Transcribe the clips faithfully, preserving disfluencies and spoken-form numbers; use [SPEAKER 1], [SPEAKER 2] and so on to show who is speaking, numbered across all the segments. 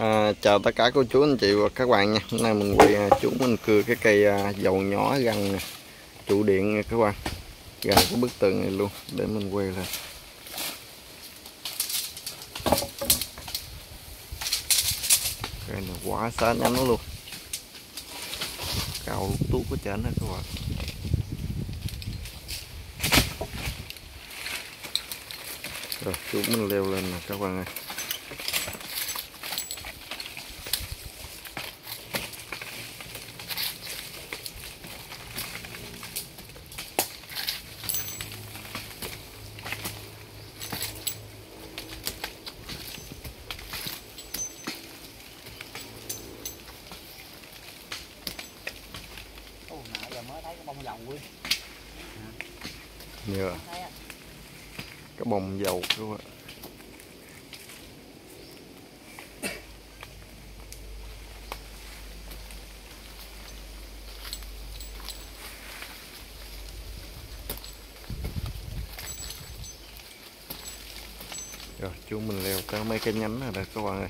[SPEAKER 1] À, chào tất cả cô chú anh chị và các bạn nha. Hôm nay mình quay chú mình cưa cái cây dầu nhỏ gần trụ điện nha các bạn, gần cái bức tường này luôn để mình quay lên. Cây này quá xá nhánh luôn, cao tuốt ở trên đó các bạn. Rồi chú mình leo lên nè các bạn ơi. Nhờ cái bông dầu các bạn. Rồi chú mình leo tới mấy cái nhánh này đây các bạn ơi.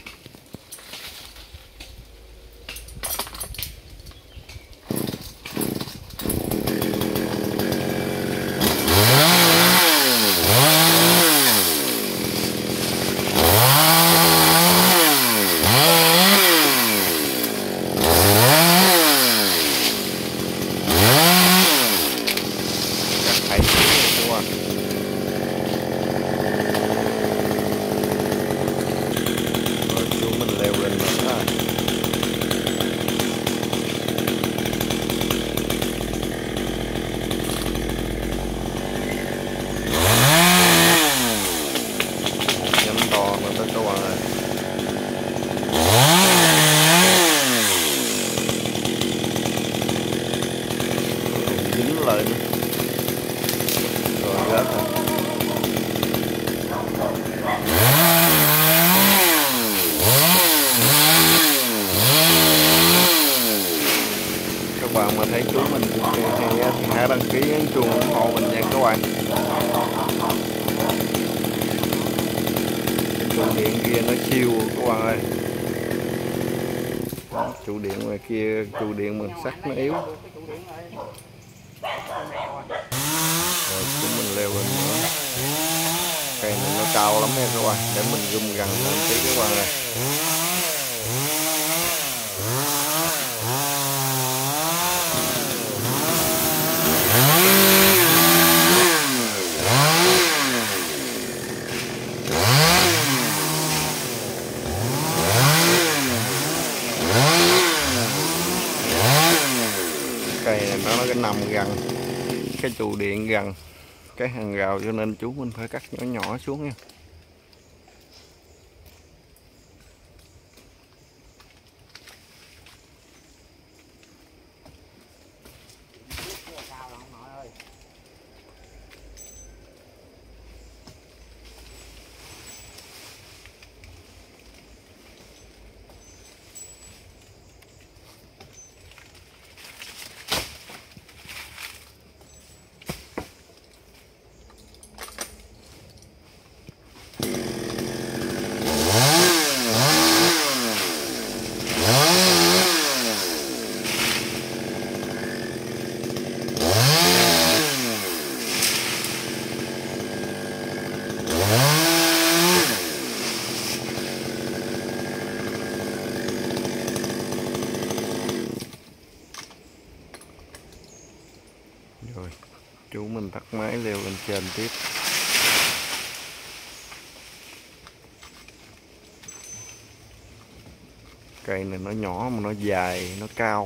[SPEAKER 1] Dính lại rồi rớt rồi. Các bạn mà thấy chú mình hay thì hãy đăng ký nhấn chuông ủng hộ mình nha các bạn. Cái trụ điện kia nó siêu các bạn ơi. Trụ điện ngoài kia, trụ điện mình sắt nó yếu. Rồi chúng mình leo lên nữa. Cây này nó cao lắm nha các bạn, để mình zoom gần lên tí các bạn ơi. Cây này nó cái nằm gần cái trụ điện, gần cái hàng rào, cho nên chú mình phải cắt nhỏ nhỏ xuống nha. Rồi chú mình tắt máy leo lên trên tiếp. Cây này nó nhỏ mà nó dài, nó cao.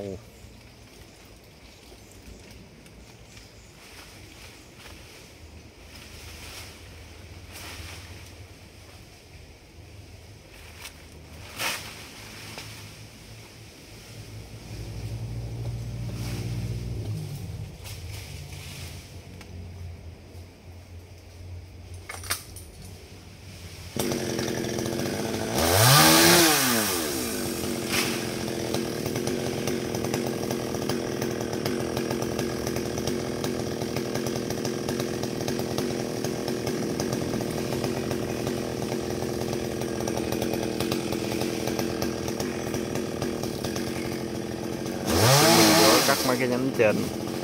[SPEAKER 1] mấy cái nhánh trên.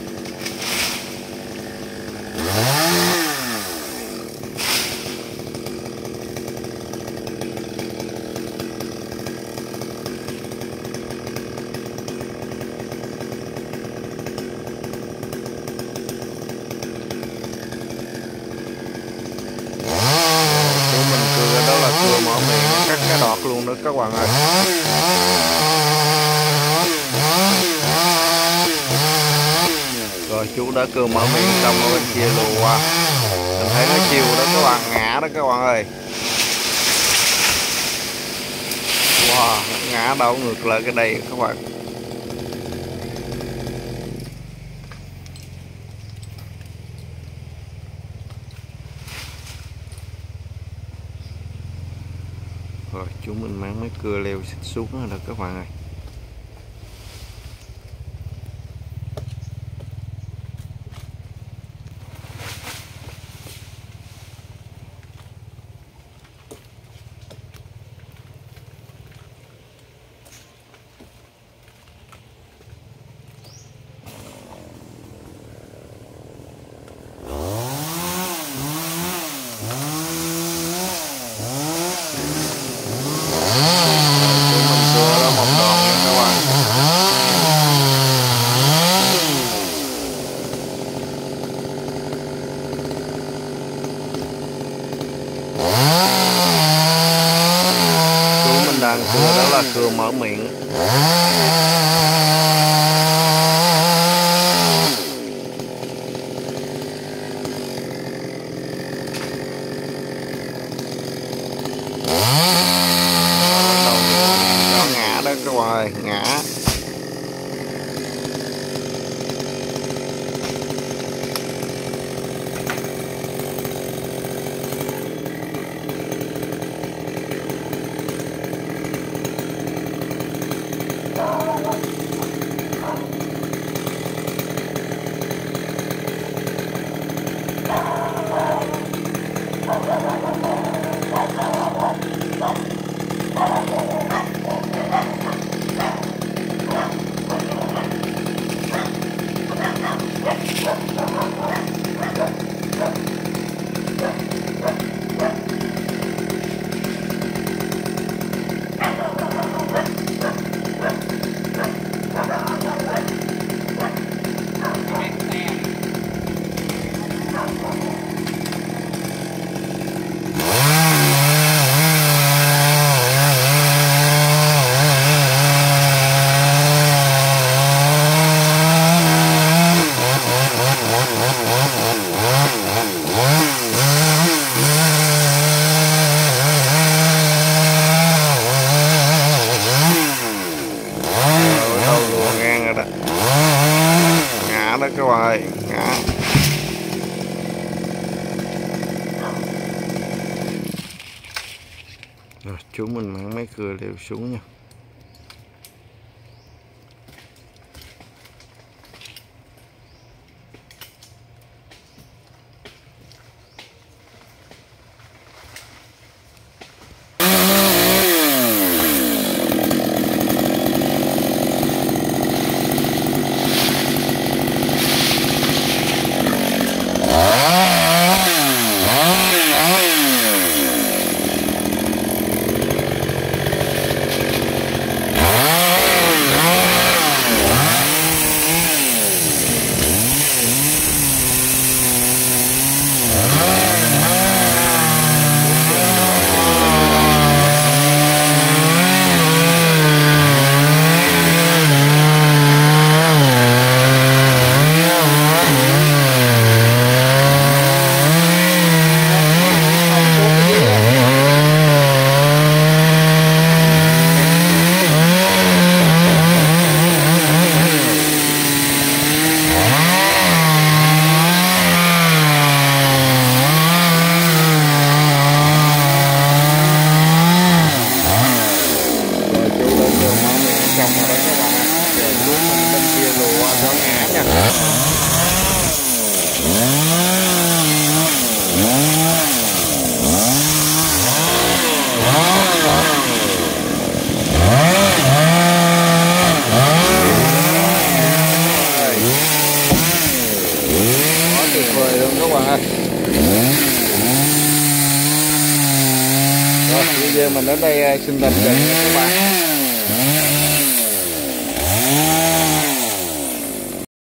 [SPEAKER 1] Cưa mở miệng cắt cái đọt luôn đó các bạn ơi. Rồi chú đã cưa mở miệng xong ở bên kia lùa qua. Mình thấy nó chiều đó các bạn, ngã đó các bạn ơi. Wow, ngã đảo ngược lại cái đây các bạn. Rồi chú mình mang mấy cưa leo xích xuống rồi đó các bạn ơi. Đang cưa đó là cưa mở miệng. Đó, ngã đó các bạn ơi, ngã. Đó các bạn ơi, ngã. Rồi chú mình mang mấy cưa leo xuống nha. Rồi video mình đến đây xin tạm dừng nha các bạn.